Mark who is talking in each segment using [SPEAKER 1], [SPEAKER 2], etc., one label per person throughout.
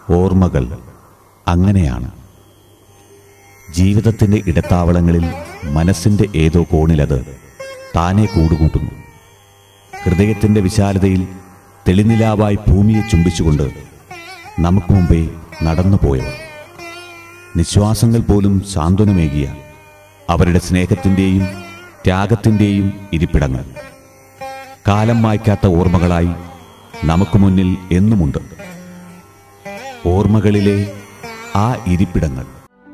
[SPEAKER 1] ഓർമ്മകൾ അങ്ങനെയാണ്. ജീവിതത്തിൻ്റെ ഇടത്താവളങ്ങളിൽ മനസ്സിൻ്റെ ഏതോ കോണിലത് താനെ കൂടുകൂട്ടുന്നു. ഹൃദയത്തിൻ്റെ വിശാലതയിൽ തെളിനിലാവായി ഭൂമിയെ ചുംബിച്ചുകൊണ്ട് നമുക്ക് മുമ്പേ നടന്നുപോയവർ, നിശ്വാസങ്ങൾ പോലും സാന്ത്വനമേകിയ അവരുടെ സ്നേഹത്തിൻ്റെയും ത്യാഗത്തിൻ്റെയും ഇരിപ്പിടങ്ങൾ കാലം മായ്ക്കാത്ത ഓർമ്മകളായി നമുക്ക് മുന്നിൽ എന്നുമുണ്ട്. ഓർമ്മകളിലെ ആ ഇരിപ്പിടങ്ങൾ.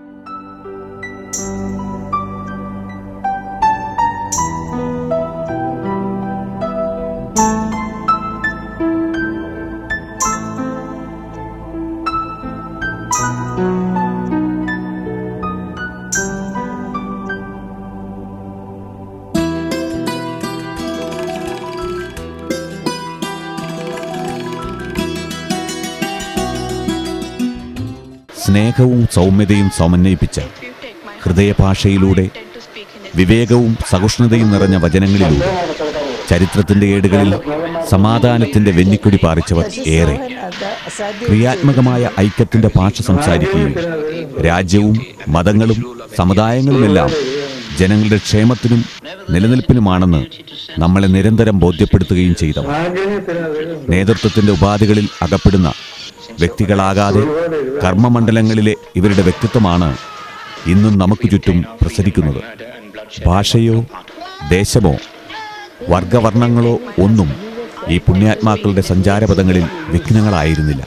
[SPEAKER 1] സ്നേഹവും സൗമ്യതയും സമന്വയിപ്പിച്ച ഹൃദയഭാഷയിലൂടെ, വിവേകവും സഹിഷ്ണുതയും നിറഞ്ഞ വചനങ്ങളിലൂടെ ചരിത്രത്തിൻ്റെ ഏടുകളിൽ സമാധാനത്തിൻ്റെ വെന്നിക്കൊടി പാറിച്ചവർ ഏറെ. ക്രിയാത്മകമായ ഐക്യത്തിൻ്റെ ഭാഷ സംസാരിക്കുകയും രാജ്യവും മതങ്ങളും സമുദായങ്ങളുമെല്ലാം ജനങ്ങളുടെ ക്ഷേമത്തിനും നിലനിൽപ്പിനുമാണെന്ന് നമ്മളെ നിരന്തരം ബോധ്യപ്പെടുത്തുകയും ചെയ്തവർ. നേതൃത്വത്തിൻ്റെ ഉപാധികളിൽ അകപ്പെടുന്ന വ്യക്തികളാകാതെ കർമ്മമണ്ഡലങ്ങളിലെ ഇവരുടെ വ്യക്തിത്വമാണ് ഇന്നും നമുക്ക് ചുറ്റും പ്രസരിക്കുന്നത്. ഭാഷയോ ദേശമോ വർഗവർണ്ണങ്ങളോ ഒന്നും ഈ പുണ്യാത്മാക്കളുടെ സഞ്ചാരപഥങ്ങളിൽ വിഘ്നങ്ങളായിരുന്നില്ല.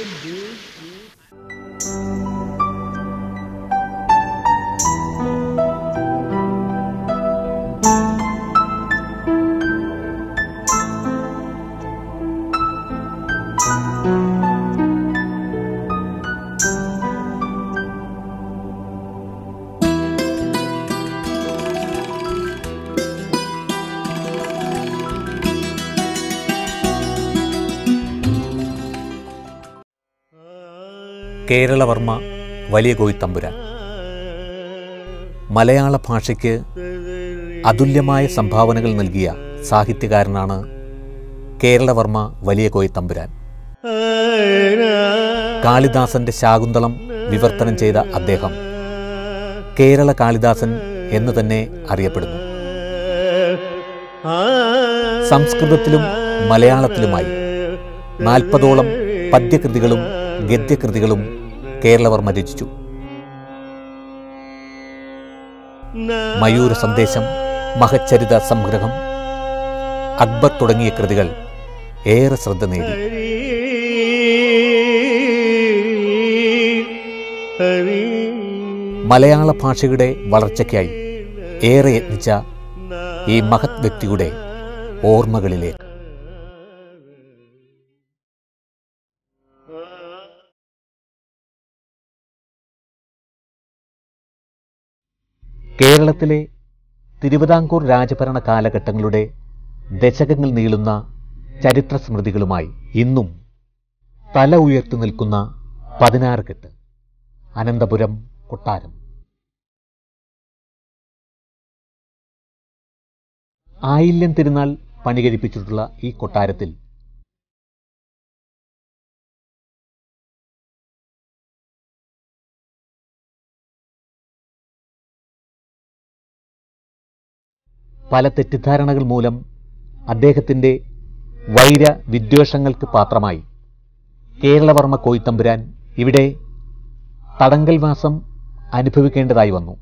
[SPEAKER 2] കേരളവർമ്മ വലിയ കോയിത്തമ്പുരാൻ മലയാള ഭാഷയ്ക്ക് അതുല്യമായ സംഭാവനകൾ നൽകിയ സാഹിത്യകാരനാണ് കേരളവർമ്മ വലിയ കോയിത്തമ്പുരാൻ. കാളിദാസന്റെ ശാകുന്തളം വിവർത്തനം ചെയ്ത അദ്ദേഹം കേരള കാളിദാസൻ എന്ന് തന്നെ അറിയപ്പെടുന്നു. സംസ്കൃതത്തിലും മലയാളത്തിലുമായി 40ഓളം പദ്യകൃതികളും ഗദ്യകൃതികളും കേരളവർമ്മ രചിച്ചു. മയൂര സന്ദേശം, മഹച്ചരിത സംഗ്രഹം, അക്ബർ തുടങ്ങിയ കൃതികൾ ഏറെ ശ്രദ്ധ നേടി. മലയാള ഭാഷയുടെ വളർച്ചയ്ക്കായി ഏറെ യത്നിച്ച ഈ മഹത് വ്യക്തിയുടെ ഓർമ്മകളിലേക്ക്. കേരളത്തിലെ തിരുവിതാംകൂർ രാജഭരണ കാലഘട്ടങ്ങളുടെ ദശകങ്ങൾ നീളുന്ന ചരിത്ര സ്മൃതികളുമായി ഇന്നും തല ഉയർത്തി നിൽക്കുന്ന 16 കെട്ട് അനന്തപുരം കൊട്ടാരം. ആയില്യം തിരുനാൾ പണികഴിപ്പിച്ചിട്ടുള്ള ഈ കൊട്ടാരത്തിൽ പല തെറ്റിദ്ധാരണകൾ മൂലം അദ്ദേഹത്തിൻ്റെ വൈര വിദ്വേഷങ്ങൾക്ക് പാത്രമായി കേരളവർമ്മ കോയിത്തമ്പുരാൻ ഇവിടെ തടങ്കൽവാസം അനുഭവിക്കേണ്ടതായി വന്നു.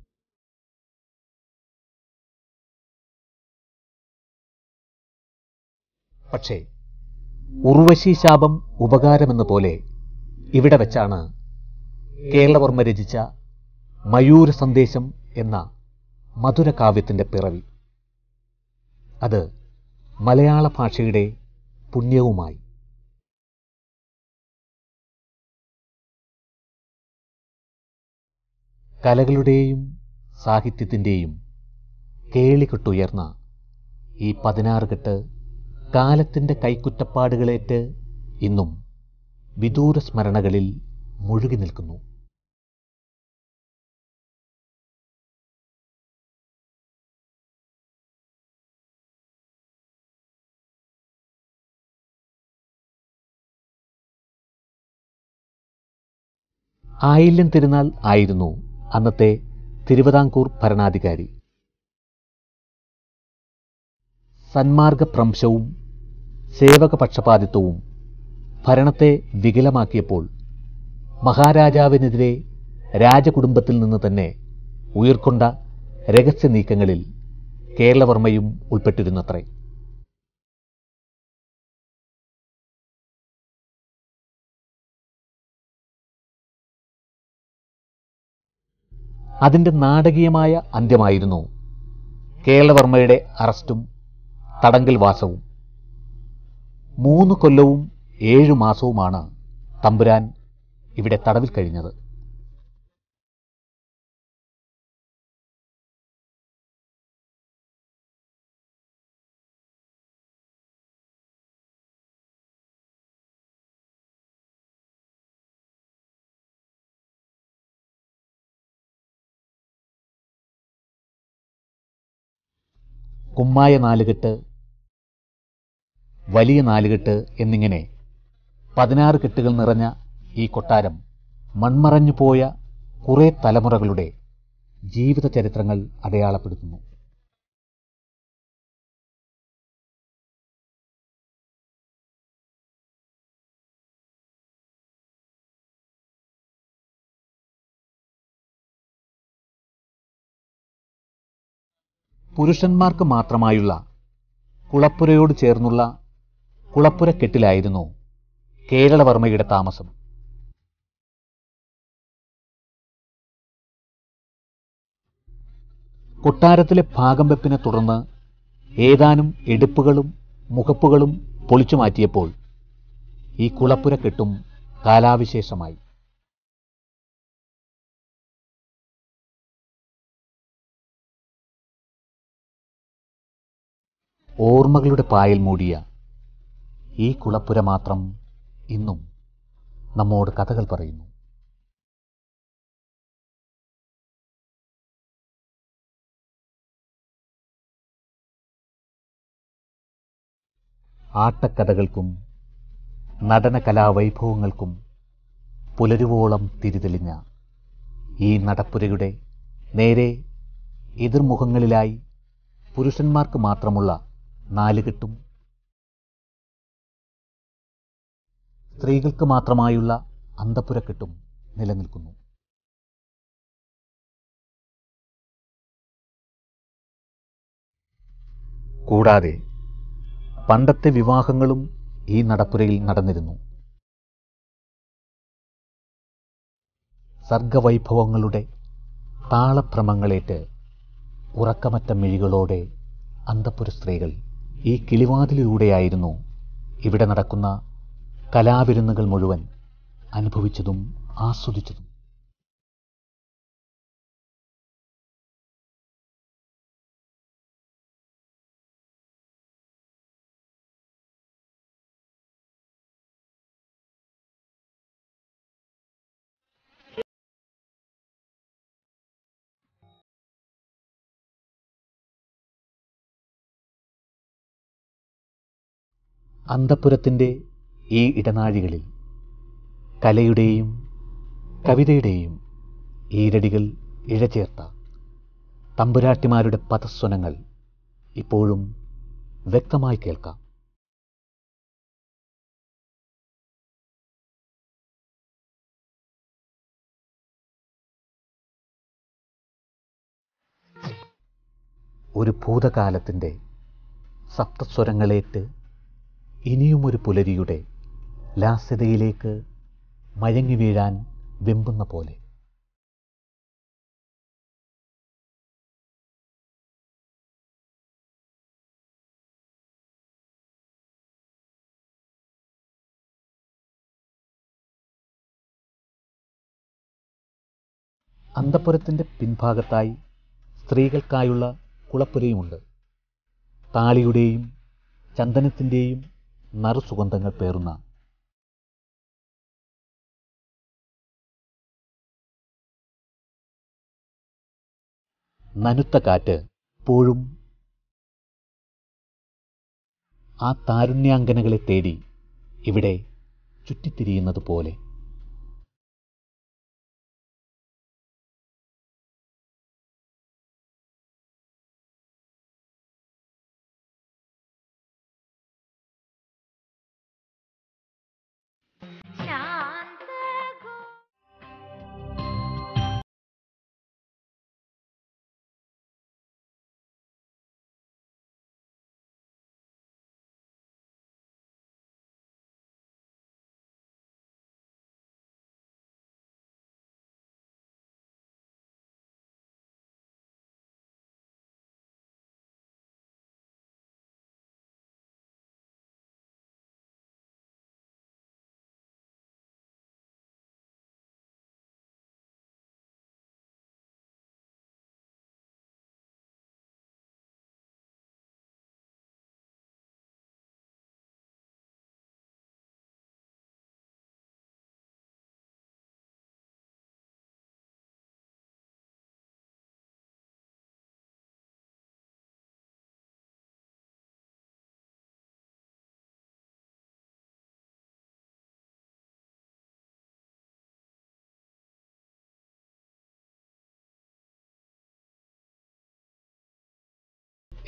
[SPEAKER 2] പക്ഷേ ഉർവശി ശാപം ഉപകാരമെന്ന പോലെ ഇവിടെ വെച്ചാണ് കേരളവർമ്മ രചിച്ച മയൂര സന്ദേശം എന്ന മധുരകാവ്യത്തിൻ്റെ പിറവി. അത് മലയാള ഭാഷയുടെ പുണ്യവുമായി. കലകളുടെയും സാഹിത്യത്തിൻ്റെയും കേളികൊട്ടുയർന്ന ഈ 16 കെട്ട് കാലത്തിൻ്റെ കൈക്കുറ്റപ്പാടുകളേറ്റ് ഇന്നും വിദൂര സ്മരണകളിൽ മുഴുകി നിൽക്കുന്നു. ആയില്യം തിരുനാൾ ആയിരുന്നു അന്നത്തെ തിരുവിതാംകൂർ ഭരണാധികാരി. സന്മാർഗഭ്രംശവും സേവകപക്ഷപാതിത്വവും ഭരണത്തെ വികലമാക്കിയപ്പോൾ മഹാരാജാവിനെതിരെ രാജകുടുംബത്തിൽ നിന്ന് തന്നെ ഉയർക്കൊണ്ട രഹസ്യ നീക്കങ്ങളിൽ കേരളവർമ്മയും ഉൾപ്പെട്ടിരുന്നത്രേ. അതിൻ്റെ നാടകീയമായ അന്ത്യമായിരുന്നു കേരളവർമ്മയുടെ അറസ്റ്റും തടങ്കൽവാസവും. 3 കൊല്ലവും 7 മാസവുമാണ് തമ്പുരാൻ ഇവിടെ തടവിൽ കഴിഞ്ഞത്. കുമ്മായ നാലുകെട്ട്, വലിയ നാലുകെട്ട് എന്നിങ്ങനെ 16 കെട്ടുകൾ നിറഞ്ഞ ഈ കൊട്ടാരം മൺമറഞ്ഞു പോയ കുറേ തലമുറകളുടെ ജീവിത ചരിത്രങ്ങൾ അടയാളപ്പെടുത്തുന്നു. പുരുഷന്മാർക്ക് മാത്രമായുള്ള കുളപ്പുരയോട് ചേർന്നുള്ള കുളപ്പുരക്കെട്ടിലായിരുന്നു കേരളവർമ്മയുടെ താമസം. കൊട്ടാരത്തിലെ ഭാഗം വെപ്പിനെ തുടർന്ന് ഏതാനും എടുപ്പുകളും മുഖപ്പുകളും പൊളിച്ചു മാറ്റിയപ്പോൾ ഈ കുളപ്പുരക്കെട്ടും കാലാവിശേഷമായി. ഓർമ്മകളുടെ പായൽ മൂടിയ ഈ കുളപ്പുര മാത്രം ഇന്നും നമ്മോട് കഥകൾ പറയുന്നു. ആട്ടക്കഥകൾക്കും നടന കലാവൈഭവങ്ങൾക്കും പുലരുവോളം തിരിതെളിഞ്ഞ ഈ നടപ്പുരയുടെ നേരെ എതിർമുഖങ്ങളിലായി പുരുഷന്മാർക്ക് മാത്രമുള്ള നാലുകെട്ടും സ്ത്രീകൾക്ക് മാത്രമായുള്ള അന്തഃപുരക്കെട്ടും നിലനിൽക്കുന്നു. കൂടാതെ പണ്ടത്തെ വിവാഹങ്ങളും ഈ നടപ്പുരയിൽ നടന്നിരുന്നു. സർഗവൈഭവങ്ങളുടെ താളഭ്രമങ്ങളേറ്റ് ഉറക്കമറ്റ മിഴികളോടെ അന്തഃപുര സ്ത്രീകൾ ഈ കിളിവാതിലിലൂടെയായിരുന്നു ഇവിടെ നടക്കുന്ന കലാവിരുന്നുകൾ മുഴുവൻ അനുഭവിച്ചതും ആസ്വദിച്ചതും. അന്തഃപുരത്തിൻ്റെ ഈ ഇടനാഴികളിൽ കലയുടെയും കവിതയുടെയും ഈരടികൾ ഇഴചേർത്ത തമ്പുരാട്ടിമാരുടെ പദസ്വനങ്ങൾ ഇപ്പോഴും വ്യക്തമായി കേൾക്കാം. ഒരു ഭൂതകാലത്തിൻ്റെ സപ്തസ്വരങ്ങളേറ്റ് ഇനിയുമൊരു പുലരിയുടെ ലാസ്യതയിലേക്ക് മയങ്ങി വീഴാൻ വെമ്പുന്ന പോലെ. അന്തഃപുരത്തിൻ്റെ പിൻഭാഗത്തായി സ്ത്രീകൾക്കായുള്ള കുളപ്പുരയുമുണ്ട്. താളിയുടെയും ചന്ദനത്തിൻ്റെയും നറുസുഗന്ധങ്ങൾ പേറുന്ന നനുത്ത കാറ്റ് എപ്പോഴും ആ താരുണ്യാങ്കനകളെ തേടി ഇവിടെ ചുറ്റിത്തിരിയുന്നത് പോലെ.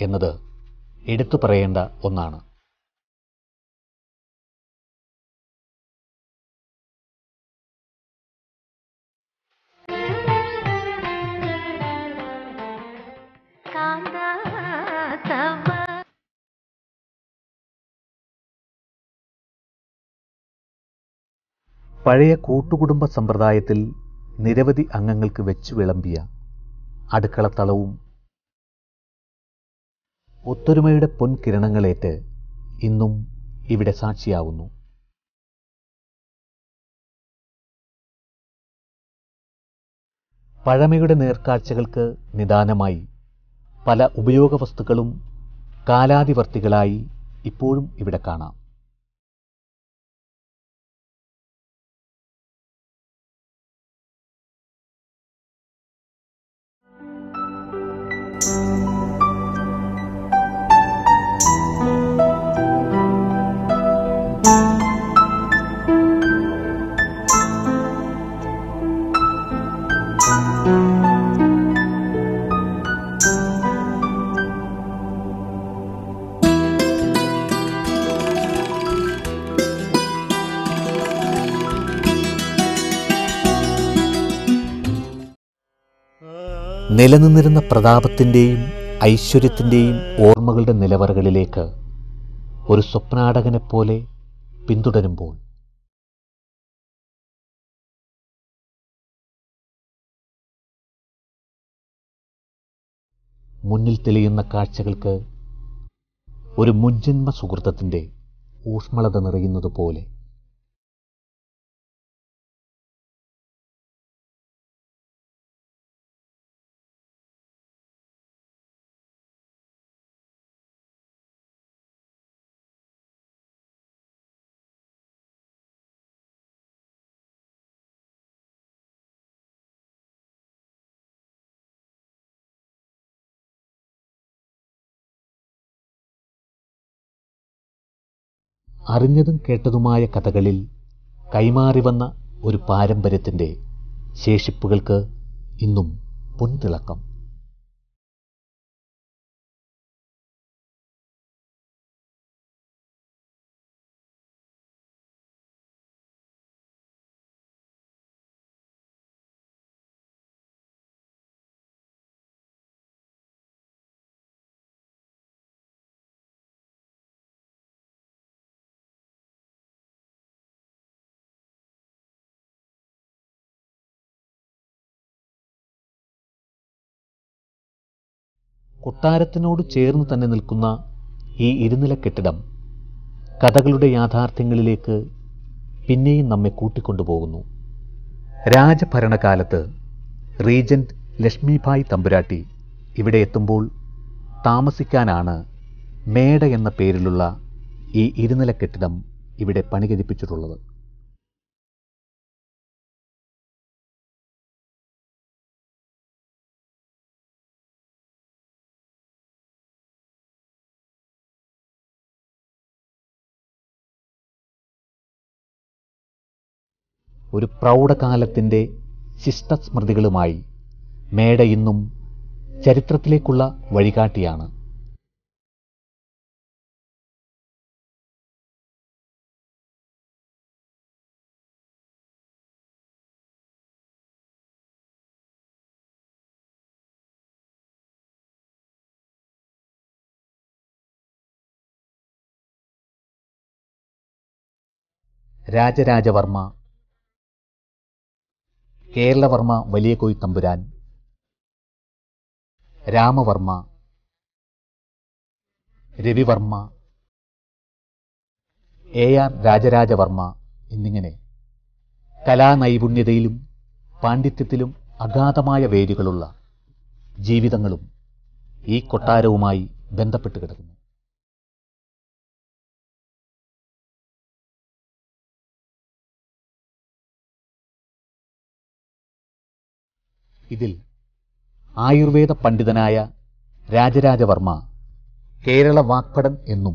[SPEAKER 2] എന്നത് എടുത്തു പറയേണ്ട ഒന്നാണ്. പഴയ കൂട്ടുകുടുംബ സമ്പ്രദായത്തിൽ നിരവധി അംഗങ്ങൾക്ക് വെച്ചു വിളമ്പിയ അടുക്കളത്തളവും ഒത്തൊരുമയുടെ പൊൻകിരണങ്ങളേറ്റ് ഇന്നും ഇവിടെ സാക്ഷിയാവുന്നു. പഴമയുടെ നേർക്കാഴ്ചകൾക്ക് നിദാനമായി പല ഉപയോഗവസ്തുക്കളും കാലാതിവർത്തികളായി ഇപ്പോഴും ഇവിടെ കാണാം. നിലനിന്നിരുന്ന പ്രതാപത്തിൻ്റെയും ഐശ്വര്യത്തിൻ്റെയും ഓർമ്മകളുടെ നിലവറകളിലേക്ക് ഒരു സ്വപ്നാടകനെപ്പോലെ പിന്തുടരുമ്പോൾ മുന്നിൽ തെളിയുന്ന കാഴ്ചകൾക്ക് ഒരു മുൻജന്മ സുഹൃത്തത്തിൻ്റെ ഊഷ്മളത നിറയുന്നതുപോലെ അറിഞ്ഞതും കേട്ടതുമായ കഥകളിൽ കൈമാറി വന്ന ഒരു പാരമ്പര്യത്തിൻ്റെ ശേഷിപ്പുകൾക്ക് ഇന്നും പൊൻതിളക്കം. കൊട്ടാരത്തിനോട് ചേർന്ന് തന്നെ നിൽക്കുന്ന ഈ ഇരുനില കെട്ടിടം കഥകളുടെ യാഥാർത്ഥ്യങ്ങളിലേക്ക് പിന്നെയും നമ്മെ കൂട്ടിക്കൊണ്ടുപോകുന്നു. രാജഭരണകാലത്ത് റീജന്റ് ലക്ഷ്മിഭായ് തമ്പുരാട്ടി ഇവിടെ എത്തുമ്പോൾ താമസിക്കാനാണ് മേട എന്ന പേരിലുള്ള ഈ ഇരുനില കെട്ടിടം ഇവിടെ പണികഴിപ്പിച്ചിട്ടുള്ളത്. ഒരു പ്രൗഢകാലത്തിൻ്റെ ശിഷ്ടസ്മൃതികളുമായി മേട ഇന്നും ചരിത്രത്തിലേക്കുള്ള വഴികാട്ടിയാണ്. രാജരാജവർമ്മ, കേരളവർമ്മ വലിയ കോയി തമ്പുരാൻ, രാമവർമ്മ, രവിവർമ്മ, AR രാജരാജവർമ്മ എന്നിങ്ങനെ കലാനൈപുണ്യതയിലും പാണ്ഡിത്യത്തിലും അഗാധമായ വേരുകളുള്ള ജീവിതങ്ങളും ഈ കൊട്ടാരവുമായി ബന്ധപ്പെട്ട് കിടക്കുന്നു. ഇതിൽ ആയുർവേദ പണ്ഡിതനായ രാജരാജവർമ്മ കേരള വാഗ്ഭടൻ എന്നും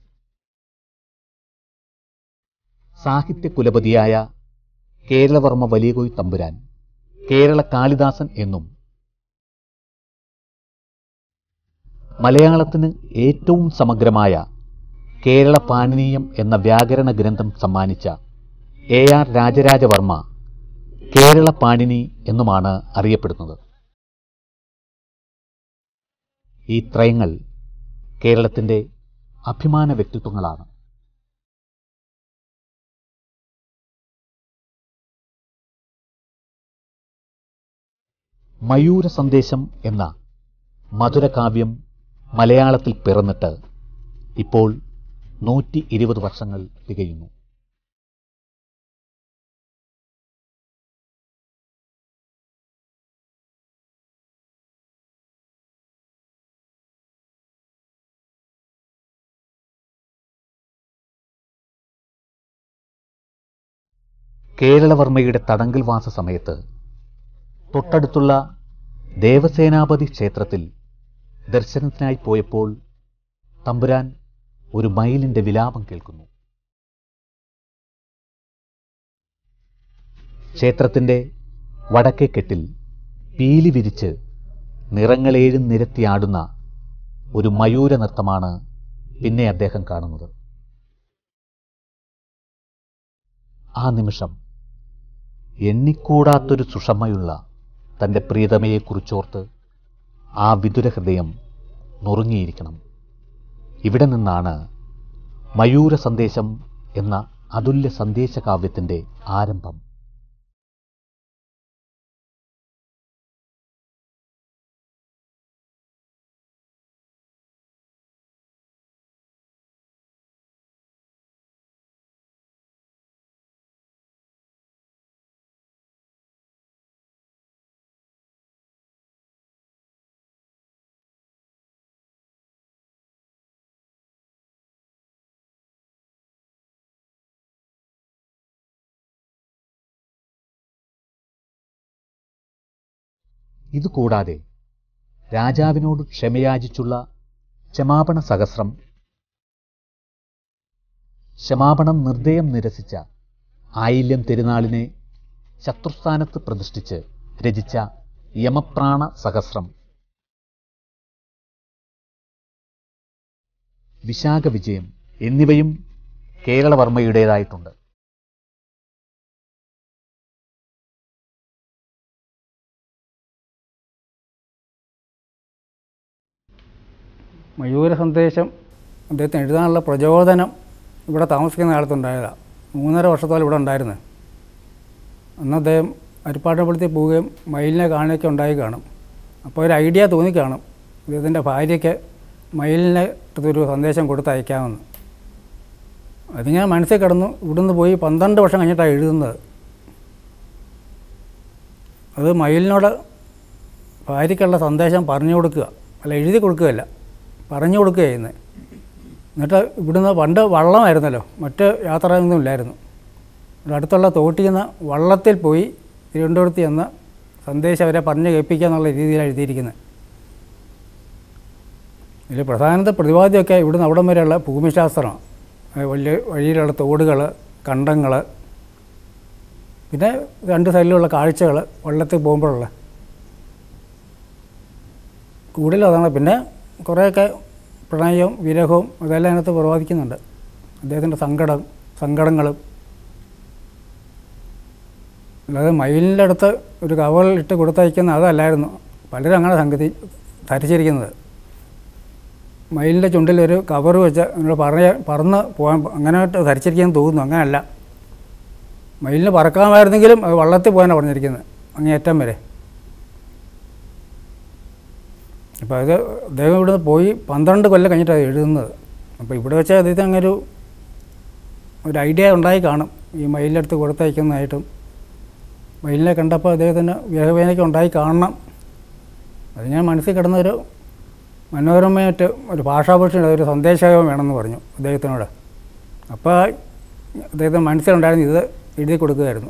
[SPEAKER 2] സാഹിത്യ കുലപതിയായ കേരളവർമ്മ വലിയ കോയി തമ്പുരാൻ കേരള കാളിദാസൻ എന്നും മലയാളത്തിന് ഏറ്റവും സമഗ്രമായ കേരള പാണിനീയം എന്ന വ്യാകരണ ഗ്രന്ഥം സമ്മാനിച്ച AR രാജരാജവർമ്മ കേരള പാണിനി എന്നുമാണ് അറിയപ്പെടുന്നത്. ഈ ത്രയങ്ങൾ കേരളത്തിൻ്റെ അഭിമാന വ്യക്തിത്വങ്ങളാണ്. മയൂര സന്ദേശം എന്ന മധുരകാവ്യം മലയാളത്തിൽ പിറന്നിട്ട് ഇപ്പോൾ 120 വർഷങ്ങൾ തികയുന്നു. കേരളവർമ്മയുടെ തടങ്കൽവാസ സമയത്ത് തൊട്ടടുത്തുള്ള ദേവസേനാപതി ക്ഷേത്രത്തിൽ ദർശനത്തിനായി പോയപ്പോൾ തമ്പുരാൻ ഒരു മയിലിൻ്റെ വിലാപം കേൾക്കുന്നു. ക്ഷേത്രത്തിൻ്റെ വടക്കേക്കെട്ടിൽ പീലി വിരിച്ച് നിറങ്ങളേഴും നിരത്തിയാടുന്ന ഒരു മയൂര നൃത്തമാണ് പിന്നെ അദ്ദേഹം കാണുന്നത്. ആ നിമിഷം എണ്ണിക്കൂടാത്തൊരു സുഷമയുള്ള തൻ്റെ പ്രിയതമയെക്കുറിച്ചോർത്ത് ആ വിതുരഹൃദയം നുറുങ്ങിയിരിക്കണം. ഇവിടെ നിന്നാണ് മയൂര സന്ദേശം എന്ന അതുല്യ സന്ദേശകാവ്യത്തിൻ്റെ ആരംഭം. ഇതുകൂടാതെ രാജാവിനോട് ക്ഷമയാചിച്ചുള്ള ക്ഷമാപണ സഹസ്രം, ക്ഷമാപണം നിർദ്ദയം നിരസിച്ച ആയില്യം തിരുനാളിനെ ശത്രുസ്ഥാനത്ത് പ്രതിഷ്ഠിച്ച് രചിച്ച യമപ്രാണ സഹസ്രം, വിശാഖ വിജയം എന്നിവയും കേരളവർമ്മയുടേതായിട്ടുണ്ട്.
[SPEAKER 3] മയൂര സന്ദേശം അദ്ദേഹത്തിന് എഴുതാനുള്ള പ്രചോദനം ഇവിടെ താമസിക്കുന്ന കാലത്തുണ്ടായതാണ്. 3.5 വർഷത്തോളം ഇവിടെ ഉണ്ടായിരുന്നു. അന്ന് അദ്ദേഹം അരിപ്പാട്ടപ്പെടുത്തി പോവുകയും മയിലിനെ കാണുകയൊക്കെ ഉണ്ടായി കാണും. അപ്പോൾ ഒരു ഐഡിയ തോന്നിക്കാണും അദ്ദേഹത്തിൻ്റെ ഭാര്യയ്ക്ക് മയിലിനെ ഒരു സന്ദേശം കൊടുത്തയക്കാമെന്ന്. അതിങ്ങനെ മനസ്സിൽ കിടന്നു. ഇവിടുന്ന് പോയി 12 വർഷം കഴിഞ്ഞിട്ടാണ് എഴുതുന്നത്. അത് മയിലിനോട് ഭാര്യയ്ക്കുള്ള സന്ദേശം പറഞ്ഞു കൊടുക്കുക, അല്ല എഴുതി കൊടുക്കുകയല്ല, പറഞ്ഞു കൊടുക്കുക ചെയ്യുന്നത്. എന്നിട്ട് ഇവിടുന്ന് പണ്ട് വള്ളമായിരുന്നല്ലോ, മറ്റ് യാത്രയൊന്നും ഇല്ലായിരുന്നു. അടുത്തുള്ള തോട്ടിൽ നിന്ന് വള്ളത്തിൽ പോയി തിരുവനന്തപുരത്ത് ചെന്ന് സന്ദേശം അവരെ പറഞ്ഞ് കേൾപ്പിക്കുക എന്നുള്ള രീതിയിലാണ് എഴുതിയിരിക്കുന്നത്. ഇതിൽ പ്രധാനത്തെ പ്രതിപാദ്യമൊക്കെ ഇവിടുന്ന് അവിടം വരെയുള്ള ഭൂമിശാസ്ത്രമാണ്. വലിയ വഴിയിലുള്ള തോടുകൾ, കണ്ടങ്ങൾ, പിന്നെ 2 സൈഡിലുള്ള കാഴ്ചകൾ, വള്ളത്തിൽ പോകുമ്പോഴുള്ള കൂടുതലും അതാണ്. പിന്നെ കുറേയൊക്കെ പ്രണയവും വിരഹവും അതെല്ലാം അതിനകത്ത് പ്രവാദിക്കുന്നുണ്ട്. അദ്ദേഹത്തിൻ്റെ സങ്കടങ്ങളും. അല്ലാതെ മയിലിൻ്റെ അടുത്ത് ഒരു കവൾ ഇട്ട് കൊടുത്തയക്കുന്ന അതല്ലായിരുന്നു പലരും അങ്ങനെ ധരിച്ചിരിക്കുന്നത്. മയിലിൻ്റെ ചുണ്ടിൽ ഒരു കവർ വെച്ച് നിങ്ങൾ പറന്ന് പോകാൻ അങ്ങനെയായിട്ട് ധരിച്ചിരിക്കുകയെന്ന് തോന്നുന്നു. അങ്ങനെയല്ല, മയിലിന് പറക്കാമായിരുന്നെങ്കിലും അത് വള്ളത്തിൽ പോകാനാണ് പറഞ്ഞിരിക്കുന്നത് അങ്ങേയറ്റം വരെ. അപ്പോൾ അത് അദ്ദേഹം ഇവിടുന്ന് പോയി 12 കൊല്ലം കഴിഞ്ഞിട്ടാണ് എഴുതുന്നത്. അപ്പോൾ ഇവിടെ വെച്ചാൽ അദ്ദേഹത്തിന് അങ്ങനെ ഒരു ഐഡിയ ഉണ്ടായി കാണും, ഈ മയിലിൻ്റെ അടുത്ത് കൊടുത്തയക്കുന്നതായിട്ടും. മയിലിനെ കണ്ടപ്പോൾ അദ്ദേഹത്തിന് വിരഹവേദനയ്ക്ക് ഉണ്ടായി കാണണം. അത് ഞാൻ മനസ്സിൽ കിടന്നൊരു മനോരമയായിട്ട് ഒരു ഭാഷാഭൂഷണ ഒരു സന്ദേശകം വേണമെന്ന് പറഞ്ഞു അദ്ദേഹത്തിനോട്. അപ്പോൾ അദ്ദേഹത്തിന് മനസ്സിലുണ്ടായിരുന്നു ഇത് എഴുതി കൊടുക്കുകയായിരുന്നു.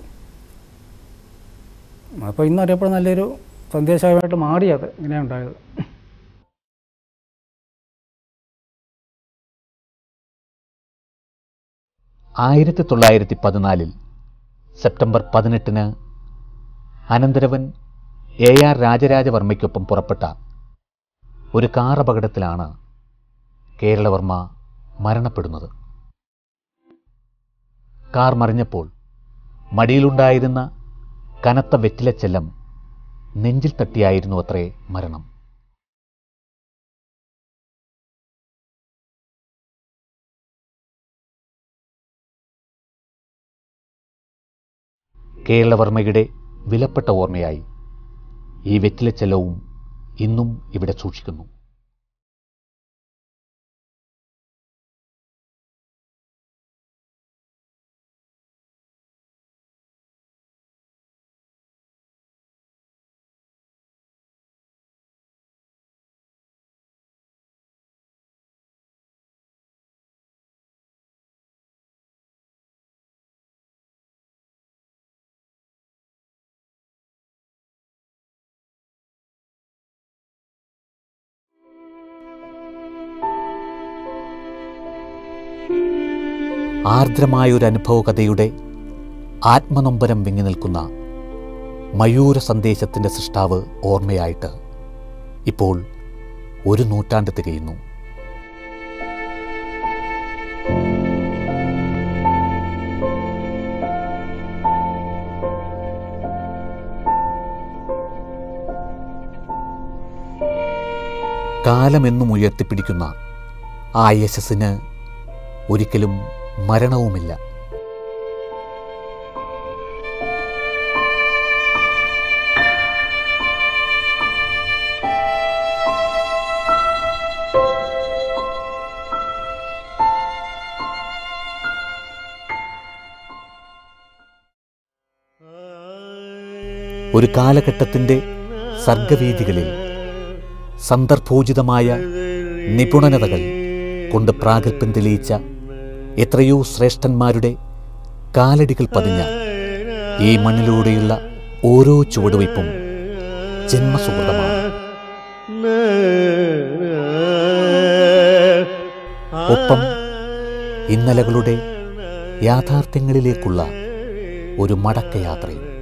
[SPEAKER 3] അപ്പോൾ ഇന്നറിയപ്പോൾ നല്ലൊരു സന്ദേശമായിട്ട് മാറിയത് ഇങ്ങനെ ഉണ്ടായത്.
[SPEAKER 2] 1914 സെപ്റ്റംബർ 18 അനന്തരവൻ AR രാജരാജവർമ്മയ്ക്കൊപ്പം പുറപ്പെട്ട ഒരു കാർ അപകടത്തിലാണ് കേരളവർമ്മ മരണപ്പെടുന്നത്. കാർ മറിഞ്ഞപ്പോൾ മടിയിലുണ്ടായിരുന്ന കനത്ത വെറ്റിലച്ചെല്ലം നെഞ്ചിൽ തട്ടിയായിരുന്നു അത്രേ മരണം. കേരളവർമ്മയുടെ വിലപ്പെട്ട ഓർമ്മയായി ഈ വെറ്റിലച്ചെല്ലവും ഇന്നും ഇവിടെ സൂക്ഷിക്കുന്നു. ആർദ്രമായൊരനുഭവ കഥയുടെ ആത്മനൊമ്പരം വിങ്ങി നിൽക്കുന്ന മയൂര സന്ദേശത്തിൻ്റെ സൃഷ്ടാവ് ഓർമ്മയായിട്ട് ഇപ്പോൾ 1 നൂറ്റാണ്ട് തികയുന്നു. കാലമെന്നും ഉയർത്തിപ്പിടിക്കുന്ന ആ യശസ്സിന് ഒരിക്കലും മരണവുമില്ല. ഒരു കാലഘട്ടത്തിൻ്റെ സർഗവീഥികളിൽ സന്ദർഭോചിതമായ നിപുണതകൾ കൊണ്ട് പ്രാഗൽഭ്യം തെളിയിച്ച എത്രയോ ശ്രേഷ്ഠന്മാരുടെ കാലടികൾ പതിഞ്ഞ ഈ മണ്ണിലൂടെയുള്ള ഓരോ ചുവടുവയ്പും ജന്മസുഹൃതമാണ്. ഒപ്പം ഇന്നലകളുടെ യാഥാർത്ഥ്യങ്ങളിലേക്കുള്ള ഒരു മടക്കയാത്രയും.